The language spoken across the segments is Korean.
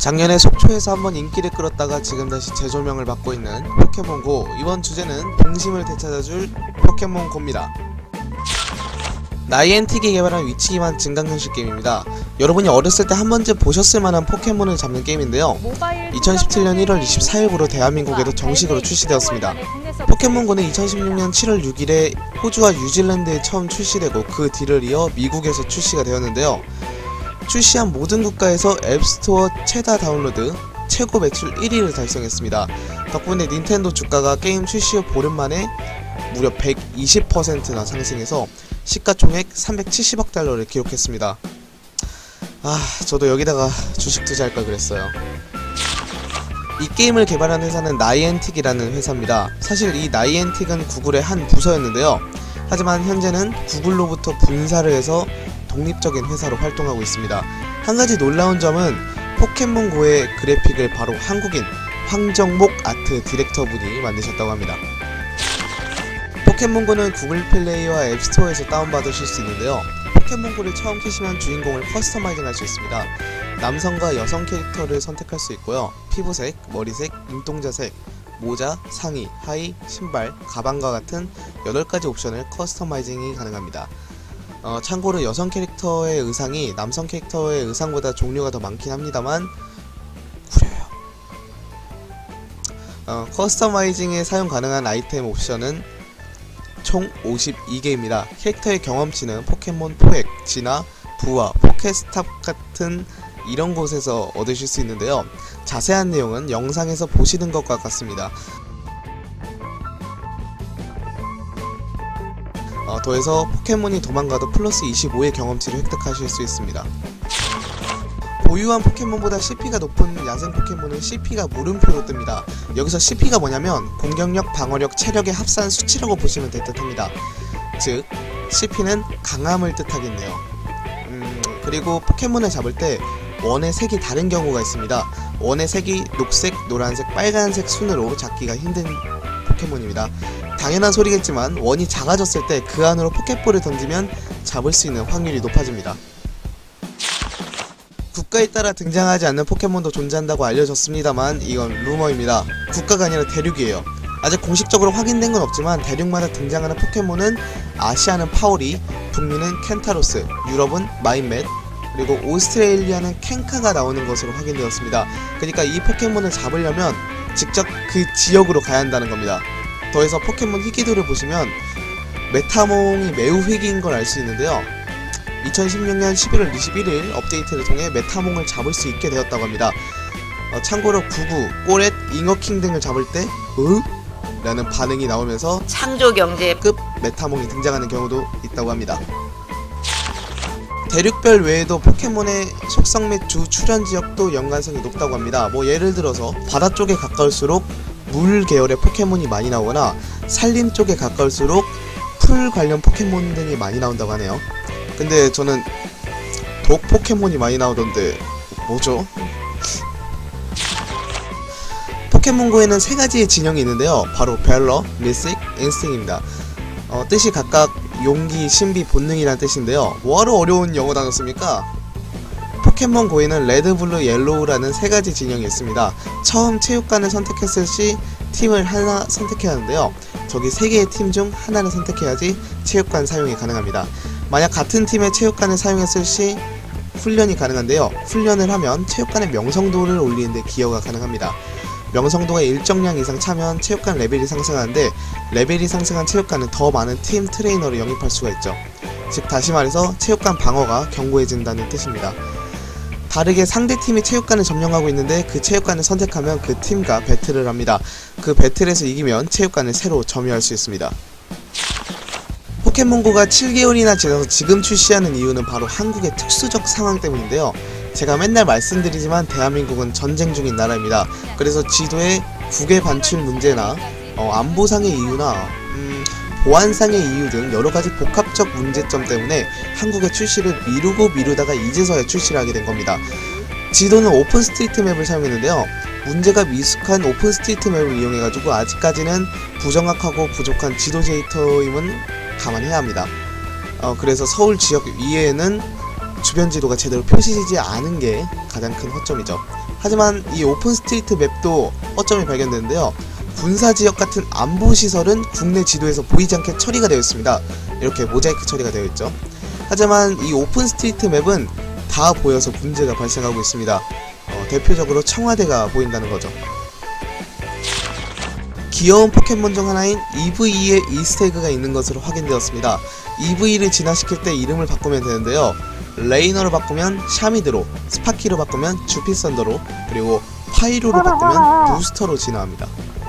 작년에 속초에서 한번 인기를 끌었다가 지금 다시 재조명을 받고 있는 포켓몬고, 이번 주제는 동심을 되찾아줄 포켓몬고입니다. 나이엔틱이 개발한 위치기반 증강현실 게임입니다. 여러분이 어렸을 때 한 번쯤 보셨을 만한 포켓몬을 잡는 게임인데요. 2017년 1월 24일부로 대한민국에도 정식으로 출시되었습니다. 포켓몬고는 2016년 7월 6일에 호주와 뉴질랜드에 처음 출시되고 그 뒤를 이어 미국에서 출시가 되었는데요. 출시한 모든 국가에서 앱스토어 최다 다운로드, 최고 매출 1위를 달성했습니다. 덕분에 닌텐도 주가가 게임 출시 후 보름 만에 무려 120%나 상승해서 시가총액 370억 달러를 기록했습니다. 저도 여기다가 주식 투자할 걸 그랬어요. 이 게임을 개발한 회사는 나이엔틱이라는 회사입니다. 사실 이 나이엔틱은 구글의 한 부서였는데요. 하지만 현재는 구글로부터 분사를 해서 독립적인 회사로 활동하고 있습니다. 한 가지 놀라운 점은 포켓몬고의 그래픽을 바로 한국인 황정목 아트 디렉터분이 만드셨다고 합니다. 포켓몬고는 구글 플레이와 앱스토어에서 다운받으실 수 있는데요. 포켓몬고를 처음 키시면 주인공을 커스터마이징 할 수 있습니다. 남성과 여성 캐릭터를 선택할 수 있고요. 피부색, 머리색, 눈동자색, 모자, 상의, 하의, 신발, 가방과 같은 8가지 옵션을 커스터마이징이 가능합니다. 참고로 여성 캐릭터의 의상이 남성 캐릭터의 의상보다 종류가 더 많긴 합니다만 구려요. 커스터마이징에 사용 가능한 아이템 옵션은 총 52개입니다. 캐릭터의 경험치는 포켓몬 포획, 진화, 부화, 포켓스탑 같은 이런 곳에서 얻으실 수 있는데요. 자세한 내용은 영상에서 보시는 것과 같습니다. 더해서 포켓몬이 도망가도 플러스 25의 경험치를 획득하실 수 있습니다. 보유한 포켓몬보다 CP가 높은 야생 포켓몬은 CP가 물음표로 뜹니다. 여기서 CP가 뭐냐면 공격력, 방어력, 체력의 합산 수치라고 보시면 될 듯합니다. 즉 CP는 강함을 뜻하겠네요. 그리고 포켓몬을 잡을 때 원의 색이 다른 경우가 있습니다. 원의 색이 녹색, 노란색, 빨간색 순으로 잡기가 힘든 포켓몬입니다. 당연한 소리겠지만 원이 작아졌을 때 그 안으로 포켓볼을 던지면 잡을 수 있는 확률이 높아집니다. 국가에 따라 등장하지 않는 포켓몬도 존재한다고 알려졌습니다만 이건 루머입니다. 국가가 아니라 대륙이에요. 아직 공식적으로 확인된 건 없지만 대륙마다 등장하는 포켓몬은 아시아는 파오리, 북미는 켄타로스, 유럽은 마인맷, 그리고 오스트레일리아는 켄카가 나오는 것으로 확인되었습니다. 그러니까 이 포켓몬을 잡으려면 직접 그 지역으로 가야 한다는 겁니다. 더해서 포켓몬 희귀도를 보시면 메타몽이 매우 희귀인 걸 알 수 있는데요. 2016년 11월 21일 업데이트를 통해 메타몽을 잡을 수 있게 되었다고 합니다. 참고로 구구, 꼬렛, 잉어킹 등을 잡을 때 라는 반응이 나오면서 창조경제급 메타몽이 등장하는 경우도 있다고 합니다. 대륙별 외에도 포켓몬의 속성 및 주 출현 지역도 연관성이 높다고 합니다. 예를 들어서 바다 쪽에 가까울수록 물 계열의 포켓몬이 많이 나오거나 산림 쪽에 가까울수록 풀 관련 포켓몬 등이 많이 나온다고 하네요. 근데 저는 독 포켓몬이 많이 나오던데 뭐죠? 포켓몬고에는 3가지의 진영이 있는데요. 바로 벨러, 미스틱, 인스팅입니다. 뜻이 각각 용기, 신비, 본능이란 뜻인데요. 뭐하러 어려운 영어 단어 씁니까? 포켓몬고에는 레드, 블루, 옐로우라는 3가지 진영이 있습니다. 처음 체육관을 선택했을 시 팀을 하나 선택해야 하는데요. 저기 3개의 팀 중 하나를 선택해야지 체육관 사용이 가능합니다. 만약 같은 팀의 체육관을 사용했을 시 훈련이 가능한데요. 훈련을 하면 체육관의 명성도를 올리는데 기여가 가능합니다. 명성도가 일정량 이상 차면 체육관 레벨이 상승하는데 레벨이 상승한 체육관은 더 많은 팀 트레이너를 영입할 수가 있죠. 즉 다시 말해서 체육관 방어가 견고해진다는 뜻입니다. 다르게 상대팀이 체육관을 점령하고 있는데 그 체육관을 선택하면 그 팀과 배틀을 합니다. 그 배틀에서 이기면 체육관을 새로 점유할 수 있습니다. 포켓몬고가 7개월이나 지나서 지금 출시하는 이유는 바로 한국의 특수적 상황 때문인데요. 제가 맨날 말씀드리지만 대한민국은 전쟁 중인 나라입니다. 그래서 지도에 국외 반출 문제나 안보상의 이유나 보안상의 이유 등 여러가지 복합적 문제점 때문에 한국의 출시를 미루다가 이제서야 출시를 하게 된 겁니다. 지도는 오픈스트리트맵을 사용했는데요. 문제가 미숙한 오픈스트리트맵을 이용해가지고 아직까지는 부정확하고 부족한 지도 데이터임은 감안해야 합니다. 그래서 서울 지역 이외에는 주변 지도가 제대로 표시되지 않은 게 가장 큰 허점이죠. 하지만 이 오픈 스트리트 맵도 허점이 발견되는데요. 군사지역 같은 안보시설은 국내 지도에서 보이지 않게 처리가 되어 있습니다. 이렇게 모자이크 처리가 되어 있죠. 하지만 이 오픈 스트리트 맵은 다 보여서 문제가 발생하고 있습니다. 대표적으로 청와대가 보인다는 거죠. 귀여운 포켓몬 중 하나인 EVE의 이스터에그가 있는 것으로 확인되었습니다. EVE를 진화시킬 때 이름을 바꾸면 되는데요. 레이너로 바꾸면 샤미드로, 스파키로 바꾸면 주피썬더로, 그리고 파이로로 바꾸면 부스터로 진화합니다.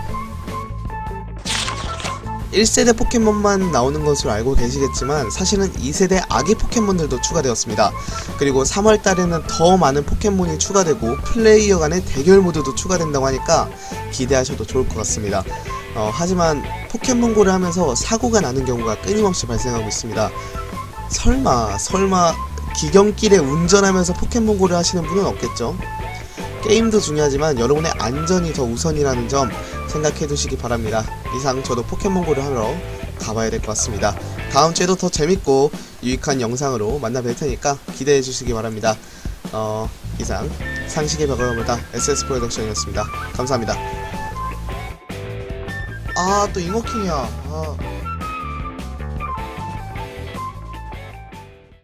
1세대 포켓몬만 나오는 것으로 알고 계시겠지만 사실은 2세대 아기 포켓몬들도 추가되었습니다. 그리고 3월달에는 더 많은 포켓몬이 추가되고 플레이어 간의 대결 모드도 추가된다고 하니까 기대하셔도 좋을 것 같습니다. 하지만 포켓몬고를 하면서 사고가 나는 경우가 끊임없이 발생하고 있습니다. 설마 기경길에 운전하면서 포켓몬고를 하시는 분은 없겠죠? 게임도 중요하지만 여러분의 안전이 더 우선이라는 점 생각해 두시기 바랍니다. 이상 저도 포켓몬고를 하러 가봐야 될 것 같습니다. 다음 주에도 더 재밌고 유익한 영상으로 만나 뵐 테니까 기대해 주시기 바랍니다. 이상 상식의 벽화보다 SS 프로덕션이었습니다. 감사합니다. 또 잉어킹이야.